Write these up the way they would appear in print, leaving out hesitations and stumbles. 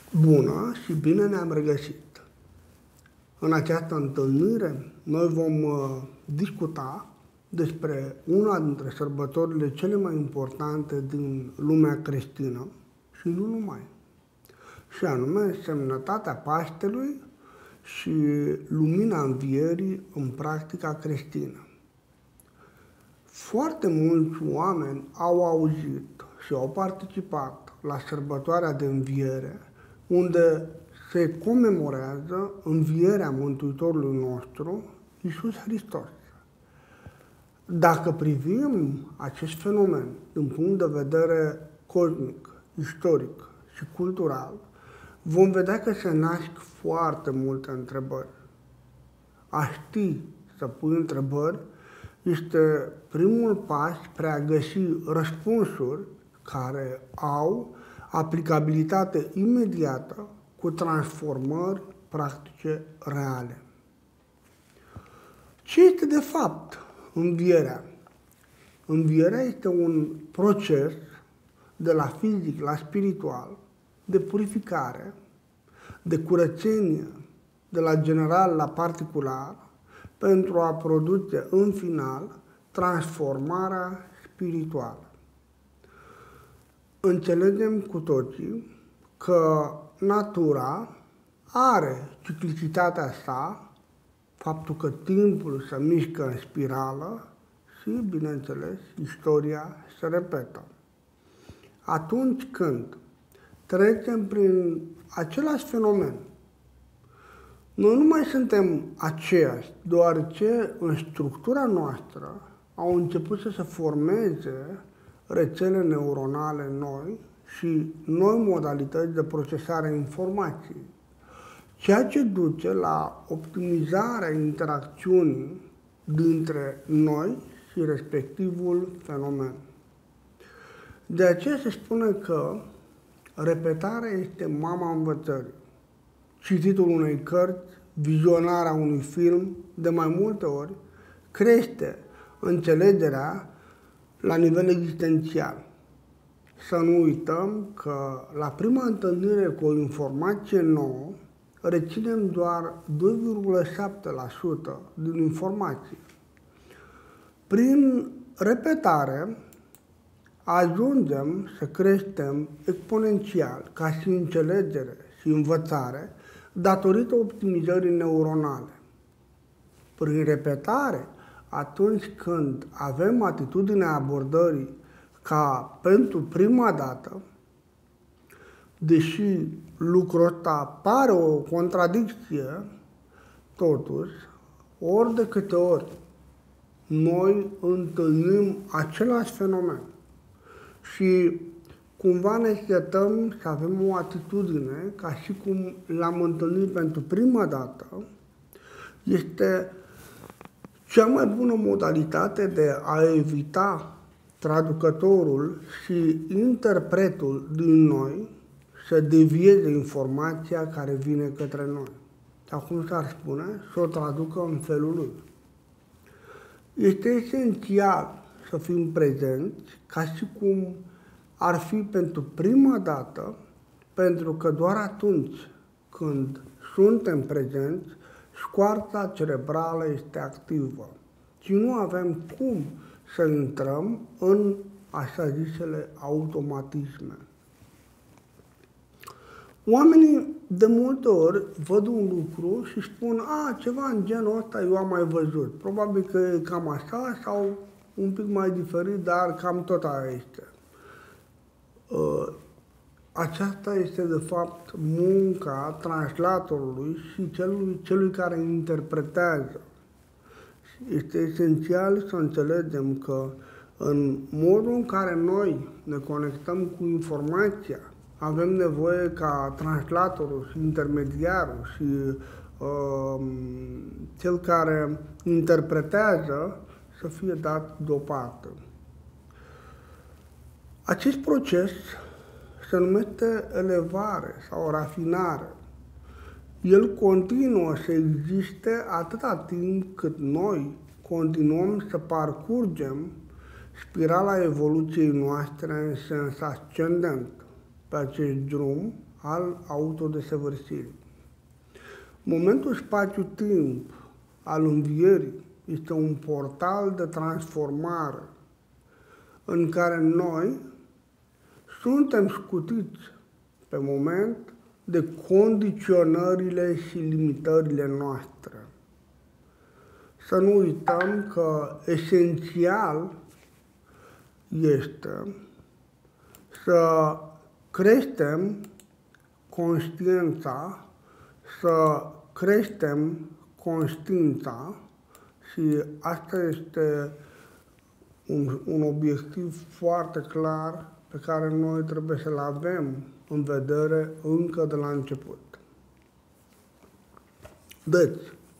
Bună și bine ne-am regăsit! În această întâlnire noi vom discuta despre una dintre sărbătorile cele mai importante din lumea creștină și nu numai, și anume semnătatea Paștelui și lumina învierii în practica creștină. Foarte mulți oameni au auzit și au participat la sărbătoarea de înviere, unde se comemorează învierea Mântuitorului nostru, Iisus Hristos. Dacă privim acest fenomen din punct de vedere cosmic, istoric și cultural, vom vedea că se nasc foarte multe întrebări. A ști să pui întrebări este primul pas spre a găsi răspunsuri care au aplicabilitate imediată cu transformări practice reale. Ce este de fapt învierea? Învierea este un proces de la fizic la spiritual, de purificare, de curățenie, de la general la particular, pentru a produce în final transformarea spirituală. Înțelegem cu toții că natura are ciclicitatea sa, faptul că timpul se mișcă în spirală și, bineînțeles, istoria se repetă. Atunci când trecem prin același fenomen, noi nu mai suntem aceiași, deoarece în structura noastră au început să se formeze rețele neuronale noi și noi modalități de procesare a informației, ceea ce duce la optimizarea interacțiunii dintre noi și respectivul fenomen. De aceea se spune că repetarea este mama învățării. Cititul unei cărți, vizionarea unui film, de mai multe ori, crește înțelegerea la nivel existențial. Să nu uităm că la prima întâlnire cu o informație nouă, reținem doar 2,7% din informație. Prin repetare, ajungem să creștem exponențial ca și înțelegere și învățare datorită optimizării neuronale. Prin repetare, atunci când avem atitudinea abordării ca pentru prima dată, deși lucrul ăsta pare o contradicție, totuși, ori de câte ori noi întâlnim același fenomen și cumva ne setăm să avem o atitudine ca și cum l-am întâlnit pentru prima dată, este cea mai bună modalitate de a evita traducătorul și interpretul din noi să devieze informația care vine către noi. Acum s-ar spune, să o traducă în felul lui. Este esențial să fim prezenți ca și cum ar fi pentru prima dată, pentru că doar atunci când suntem prezenți, scoarța cerebrală este activă și nu avem cum să intrăm în așa zisele automatisme. Oamenii de multe ori văd un lucru și spun, ceva în genul ăsta eu am mai văzut. Probabil că e cam așa sau un pic mai diferit, dar cam tot aia este. Aceasta este, de fapt, munca translatorului și celui care interpretează. Este esențial să înțelegem că în modul în care noi ne conectăm cu informația, avem nevoie ca translatorul și intermediarul și cel care interpretează să fie dat deoparte. Acest proces se numește elevare sau rafinare. El continuă să existe atâta timp cât noi continuăm să parcurgem spirala evoluției noastre în sens ascendent. Pe acest drum al autodesăvârșirii. Momentul spațiu-timp al învierii este un portal de transformare în care noi suntem scutiți pe moment de condiționările și limitările noastre. Să nu uităm că esențial este să creștem conștiința, să creștem conștiința și asta este un obiectiv foarte clar pe care noi trebuie să-l avem în vedere încă de la început. Deci,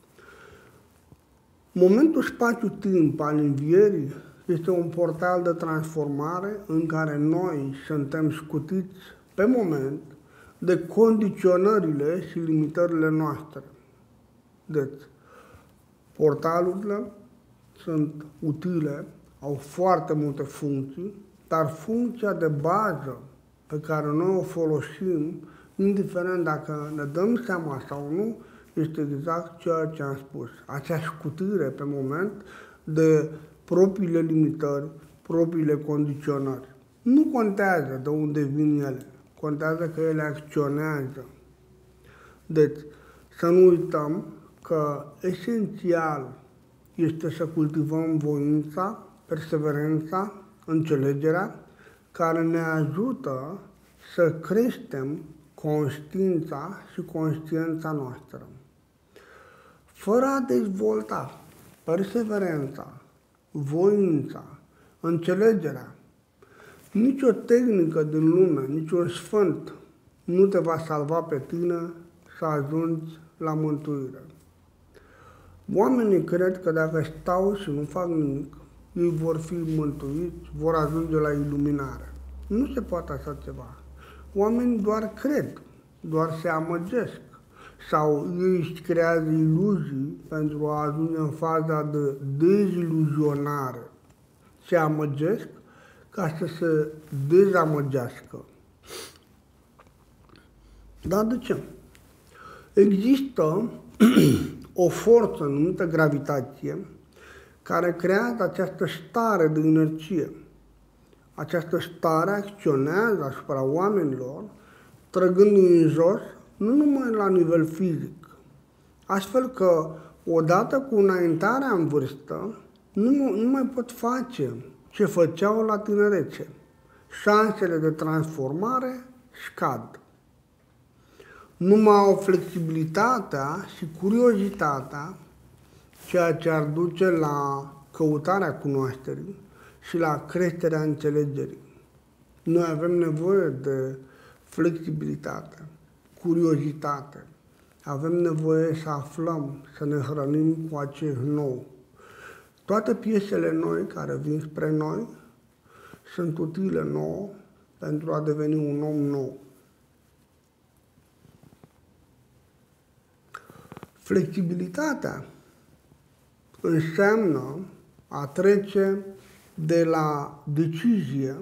momentul spațiu-timp al învierii este un portal de transformare în care noi suntem scutiți pe moment de condiționările și limitările noastre. Deci, portalurile sunt utile, au foarte multe funcții, dar funcția de bază pe care noi o folosim, indiferent dacă ne dăm seama sau nu, este exact ceea ce am spus. Acea scutire pe moment de propriile limitări, propriile condiționări. Nu contează de unde vin ele, contează că ele acționează. Deci, să nu uităm că esențial este să cultivăm voința, perseverența, înțelegerea, care ne ajută să creștem conștiința și conștiința noastră. Fără a dezvolta perseverența, voința, înțelegerea, nicio tehnică din lume, niciun sfânt nu te va salva pe tine să ajungi la mântuire. Oamenii cred că dacă stau și nu fac nimic, ei vor fi mântuiți, vor ajunge la iluminare. Nu se poate așa ceva. Oamenii doar cred, doar se amăgesc sau ei își creează iluzii pentru a ajunge în faza de deziluzionare. Se amăgesc ca să se dezamăgească. Dar de ce? Există o forță numită gravitație care creează această stare de inerție. Această stare acționează asupra oamenilor, trăgându-i în jos, nu numai la nivel fizic, astfel că, odată cu înaintarea în vârstă, nu mai pot face ce făceau la tinerețe. Șansele de transformare scad. Nu mai au flexibilitatea și curiozitatea, ceea ce ar duce la căutarea cunoașterii și la creșterea înțelegerii. Noi avem nevoie de flexibilitate, curiozitate. Avem nevoie să aflăm, să ne hrănim cu acest nou. Toate piesele noi care vin spre noi sunt utile nouă pentru a deveni un om nou. Flexibilitatea înseamnă a trece de la decizie,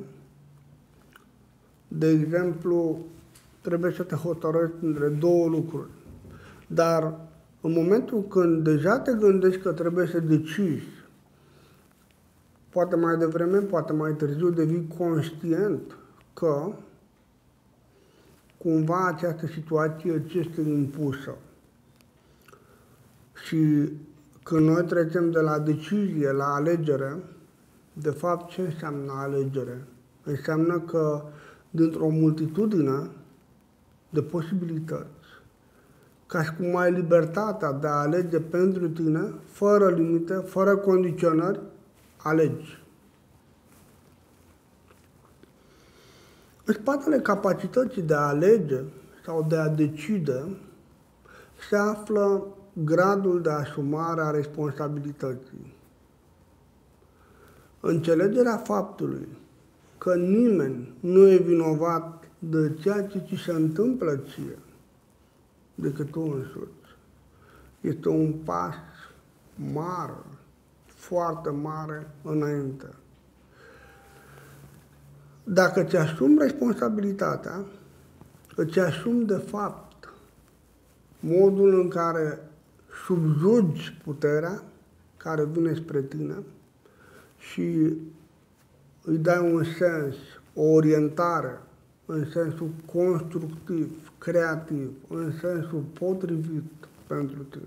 de exemplu, trebuie să te hotărăști între două lucruri, dar în momentul când deja te gândești că trebuie să decizi, poate mai devreme, poate mai târziu, devii conștient că cumva această situație ți este impusă. Și când noi trecem de la decizie la alegere, de fapt ce înseamnă alegere? Înseamnă că dintr-o multitudine de posibilități, ca și cum ai libertatea de a alege pentru tine, fără limite, fără condiționări, alegi. În spatele capacității de a alege sau de a decide se află gradul de asumare a responsabilității. Înțelegerea faptului că nimeni nu e vinovat de ceea ce ți se întâmplă ție decât tu însuți este un pas mare, foarte mare înainte. Dacă ți asumi responsabilitatea, îți asumi de fapt modul în care subjugi puterea care vine spre tine și îi dai un sens, o orientare în sensul constructiv, creativ, în sensul potrivit pentru tine.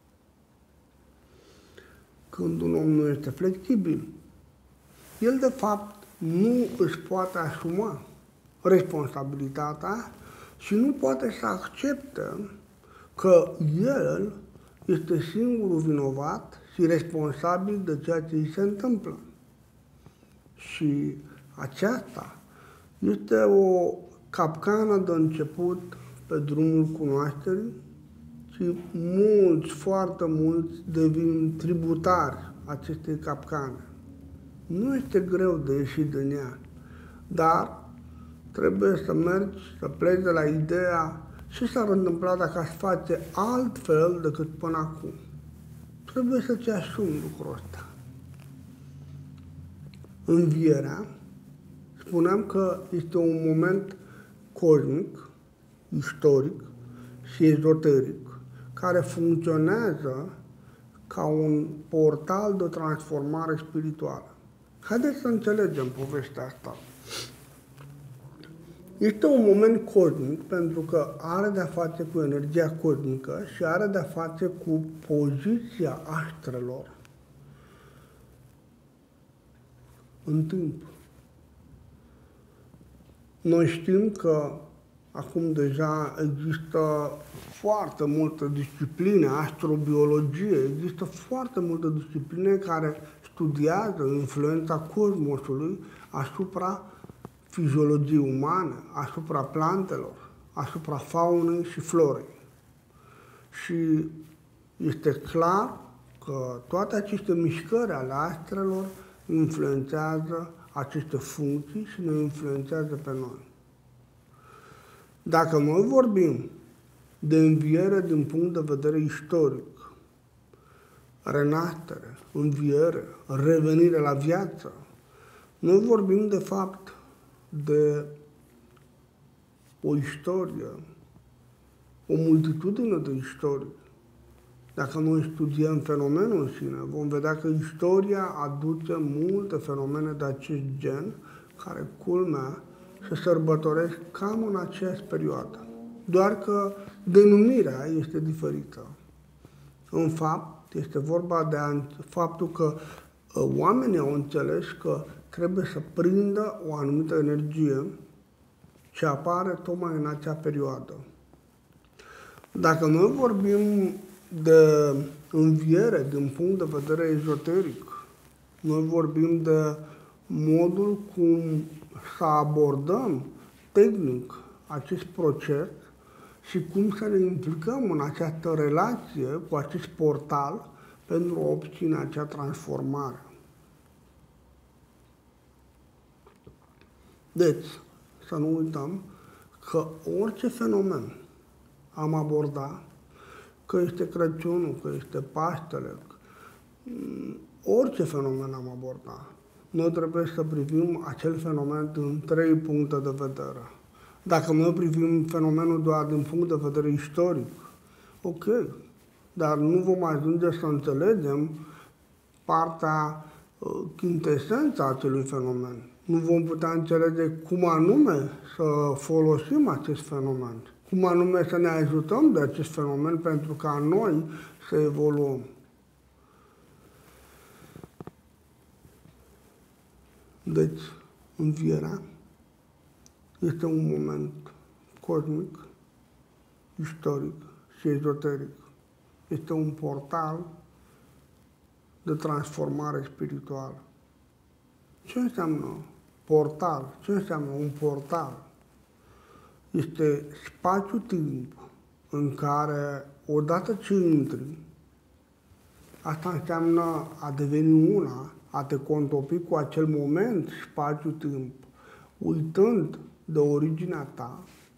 Când un om nu este flexibil, el de fapt nu își poate asuma responsabilitatea și nu poate să accepte că el este singurul vinovat și responsabil de ceea ce îi se întâmplă. Și aceasta este o capcană de început pe drumul cunoașterii și mulți, foarte mulți devin tributari acestei capcane. Nu este greu de ieșit din ea, dar trebuie să mergi, să pleci de la ideea ce s-ar întâmpla dacă aș face altfel decât până acum. Trebuie să-ți asumi lucrul ăsta. Învierea, spuneam că este un moment cosmic, istoric și ezoteric, care funcționează ca un portal de transformare spirituală. Haideți să înțelegem povestea asta. Este un moment cosmic pentru că are de-a face cu energia cosmică și are de-a face cu poziția astrelor în timp. Noi știm că acum deja există foarte multă discipline, astrobiologie, există foarte multe discipline care studiază influența cosmosului asupra fiziologiei umane, asupra plantelor, asupra faunei și florei. Și este clar că toate aceste mișcări ale astrelor influențează aceste funcții și ne influențează pe noi. Dacă noi vorbim de înviere din punct de vedere istoric, renaștere, înviere, revenire la viață, noi vorbim de fapt de o istorie, o multitudine de istorii. Dacă noi studiem fenomenul în sine, vom vedea că istoria aduce multe fenomene de acest gen, care, culmea, se sărbătoresc cam în aceeași perioadă. Doar că denumirea este diferită. În fapt, este vorba de faptul că oamenii au înțeles că trebuie să prindă o anumită energie ce apare tocmai în acea perioadă. Dacă noi vorbim de înviere din punct de vedere ezoteric, noi vorbim de modul cum să abordăm tehnic acest proces și cum să ne implicăm în această relație cu acest portal pentru a obține acea transformare. Deci, să nu uităm că orice fenomen am abordat, că este Crăciunul, că este Paștele, orice fenomen am abordat, noi trebuie să privim acel fenomen din 3 puncte de vedere. Dacă noi privim fenomenul doar din punct de vedere istoric, ok, dar nu vom ajunge să înțelegem partea, chintesența acelui fenomen. Nu vom putea înțelege cum anume să folosim acest fenomen, cum anume să ne ajutăm de acest fenomen pentru ca noi să evoluăm. Deci, învierea este un moment cosmic, istoric și ezoteric. Este un portal de transformare spirituală. Ce înseamnă portal? Ce înseamnă un portal? Este spațiu-timp în care, odată ce intri, asta înseamnă a deveni una, a te contopi cu acel moment, spațiu-timp, uitând de originea ta,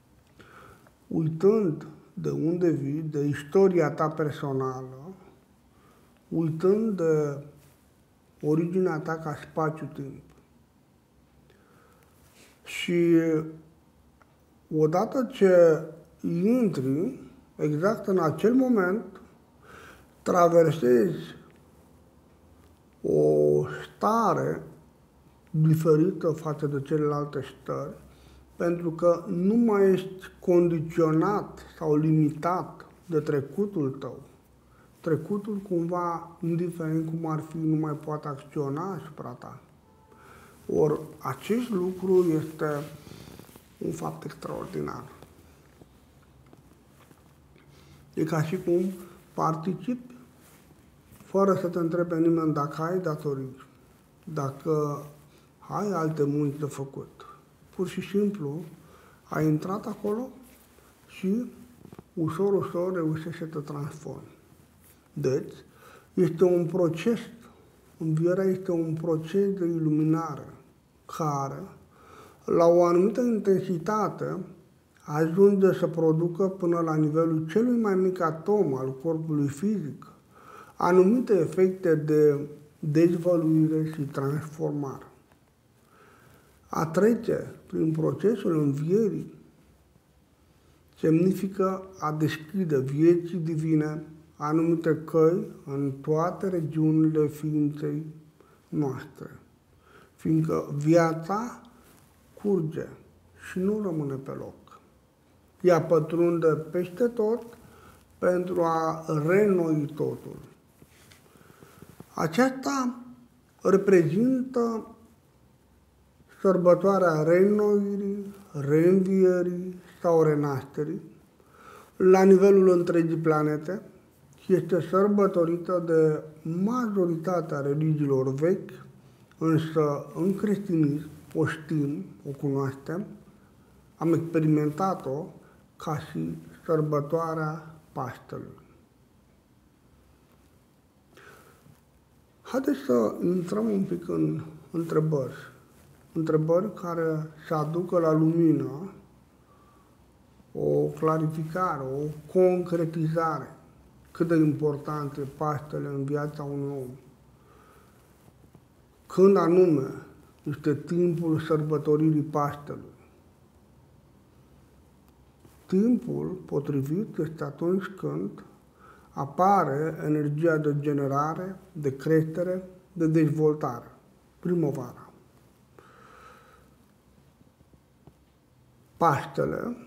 uitând de unde vii, de istoria ta personală, uitând de originea ta ca spațiu-timp. Și odată ce intri, exact în acel moment, traversezi o stare diferită față de celelalte stări, pentru că nu mai ești condiționat sau limitat de trecutul tău. Trecutul cumva, indiferent cum ar fi, nu mai poate acționa asupra ta. Ori acest lucru este un fapt extraordinar. E ca și cum participi fără să te întrebe nimeni dacă ai datorii, dacă ai alte munci de făcut. Pur și simplu ai intrat acolo și ușor, ușor reușești să te transformi. Deci, este un proces, învierea este un proces de iluminare care, la o anumită intensitate, ajunge să producă până la nivelul celui mai mic atom al corpului fizic anumite efecte de dezvăluire și transformare. A trece prin procesul învierii semnifică a deschide vieții divine anumite căi în toate regiunile ființei noastre, fiindcă viața curge și nu rămâne pe loc. Ea pătrunde peste tot pentru a reînnoi totul. Aceasta reprezintă sărbătoarea reînnoirii, reînvierii sau renașterii la nivelul întregii planete și este sărbătorită de majoritatea religiilor vechi, însă în creștinism o știm, o cunoaștem, am experimentat-o ca și sărbătoarea Paștelui. Haideți să intrăm un pic în întrebări. Întrebări care să aducă la lumină o clarificare, o concretizare. Cât de important e Paștele în viața unui om. Când anume este timpul sărbătoririi Paștelui? Timpul potrivit este atunci când apare energia de generare, de creștere, de dezvoltare. Primăvara. Paștele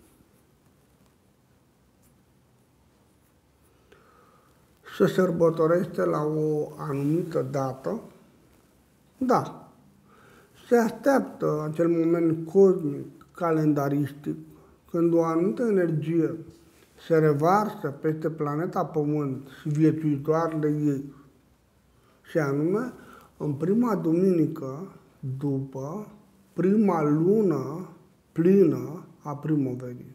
se sărbătorește la o anumită dată. Da, se așteaptă acel moment cosmic, calendaristic, când o anumită energie se revarsă peste planeta Pământ și viețuitoarele ei, și anume în prima duminică după prima lună plină a primăverii.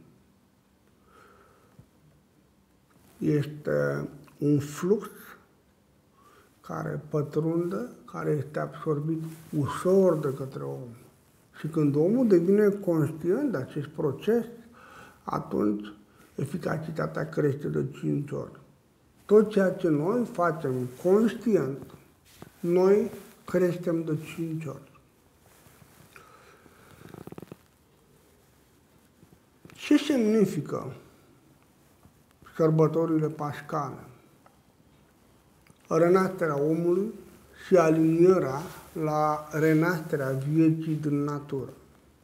Este un flux care pătrunde, care este absorbit ușor de către om. Și când omul devine conștient de acest proces, atunci eficacitatea crește de 5 ori. Tot ceea ce noi facem conștient, noi creștem de 5 ori. Ce semnifică sărbătorile pașcale? Renașterea omului și alinierea la renașterea vieții din natură.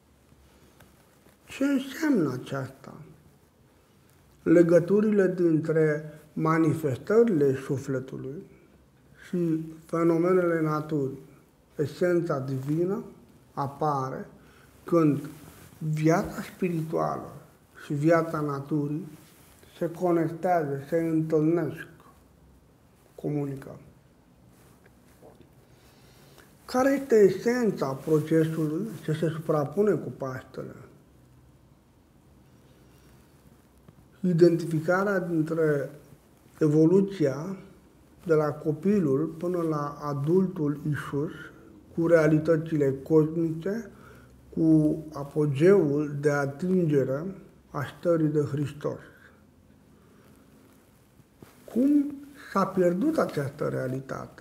Ce înseamnă aceasta? Legăturile dintre manifestările sufletului și fenomenele naturii. Esența divină apare când viața spirituală și viața naturii se conectează, se întâlnesc, comunică. Care este esența procesului ce se suprapune cu Paștele? Identificarea dintre evoluția de la copilul până la adultul Iisus, cu realitățile cosmice, cu apogeul de atingere a stării de Hristos. Cum s-a pierdut această realitate?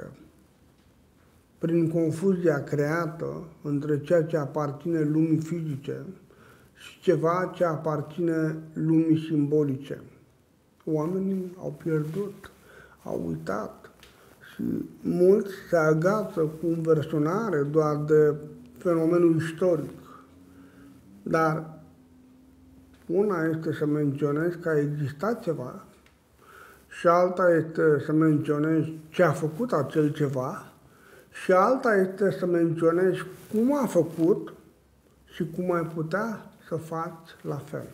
Prin confuzia creată între ceea ce aparține lumii fizice și ceva ce aparține lumii simbolice. Oamenii au pierdut, au uitat și mulți se agață cu înversionare doar de fenomenul istoric. Dar una este să menționezi că a existat ceva și alta este să menționezi ce a făcut acel ceva și alta este să menționezi cum a făcut și cum ai putea să faci la fel.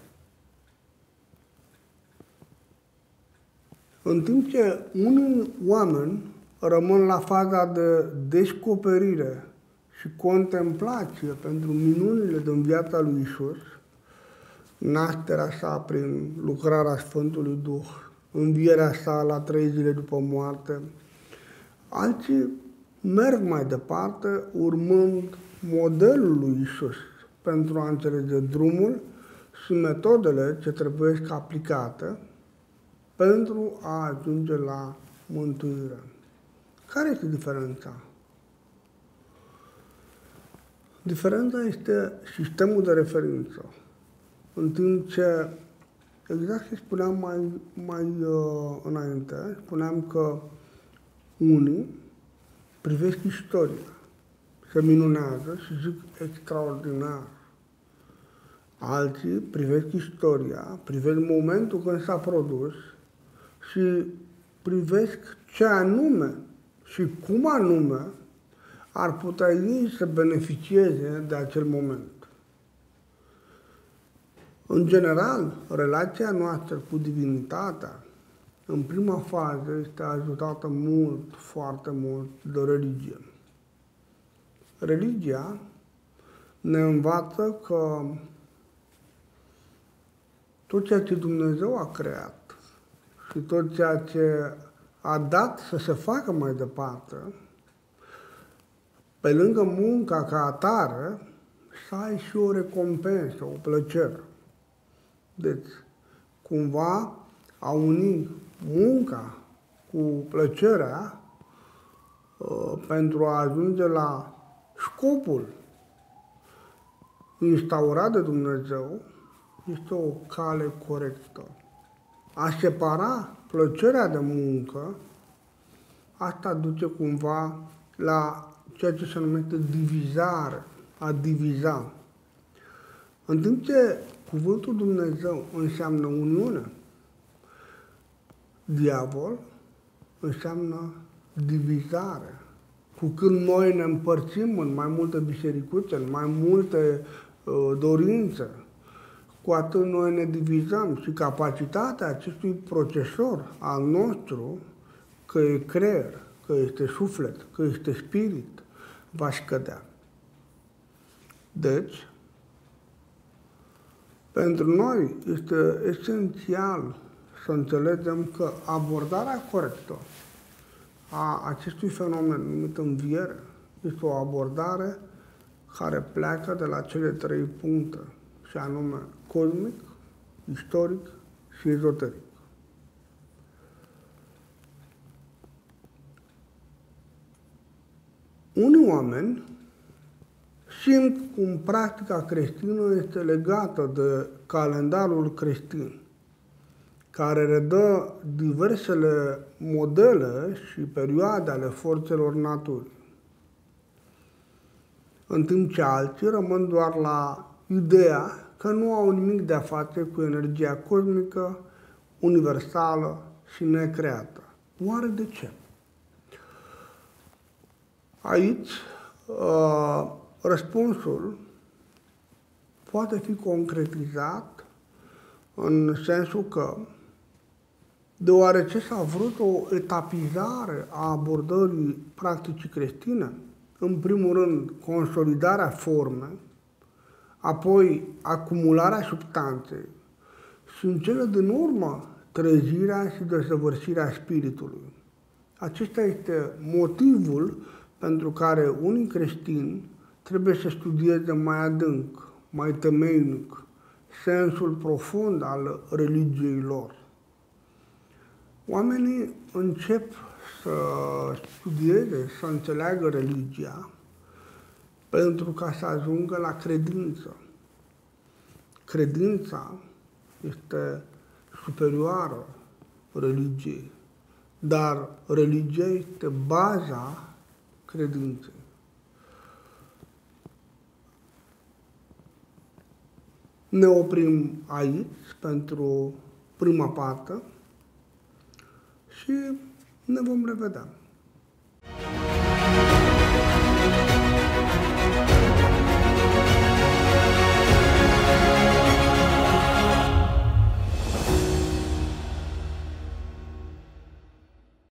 În timp ce unii oameni rămân la faza de descoperire și contemplație pentru minunile din viața lui Isus, nașterea sa prin lucrarea Sfântului Duh, învierea sa la 3 zile după moarte, alții merg mai departe urmând modelul lui Isus pentru a înțelege drumul și metodele ce trebuie aplicate pentru a ajunge la mântuire. Care este diferența? Diferența este sistemul de referință. În timp ce, exact ce spuneam mai înainte, spuneam că unii privesc istoria, se minunează și zic extraordinar. Alții privesc istoria, privesc momentul când s-a produs și privesc ce anume și cum anume ar putea ei să beneficieze de acel moment. În general, relația noastră cu divinitatea, în prima fază, este ajutată mult, foarte mult de religie. Religia ne învață că tot ceea ce Dumnezeu a creat și tot ceea ce a dat să se facă mai departe, pe lângă munca ca atare, să ai și o recompensă, o plăcere. Deci, cumva, a uni munca cu plăcerea pentru a ajunge la scopul instaurat de Dumnezeu este o cale corectă. A separa plăcerea de muncă, asta duce cumva la ceea ce se numește divizare, a diviza. În timp ce cuvântul Dumnezeu înseamnă uniune, diavol înseamnă divizare. Cu când noi ne împărțim în mai multe bisericuțe, în mai multe dorințe, cu atât noi ne divizăm și capacitatea acestui procesor al nostru, că e creier, că este suflet, că este spirit, va scădea. Deci, pentru noi este esențial să înțelegem că abordarea corectă a acestui fenomen numit înviere este o abordare care pleacă de la cele 3 puncte, și anume cosmic, istoric și ezoteric. Unii oameni simt cum practica creștină este legată de calendarul creștin, care redă diversele modele și perioade ale forțelor naturii, în timp ce alții rămân doar la ideea că nu au nimic de a face cu energia cosmică, universală și necreată. Oare de ce? Aici, răspunsul poate fi concretizat în sensul că, deoarece s-a vrut o etapizare a abordării practicii creștine, în primul rând consolidarea formei, apoi acumularea substanței și în cele din urmă trezirea și desăvârșirea spiritului. Acesta este motivul pentru care unii creștini trebuie să studieze mai adânc, mai temeinic, sensul profund al religiei lor. Oamenii încep să studieze, să înțeleagă religia pentru ca să ajungă la credință. credința este superioară religiei, dar religia este baza credinței. Ne oprim aici pentru prima parte și ne vom revedea.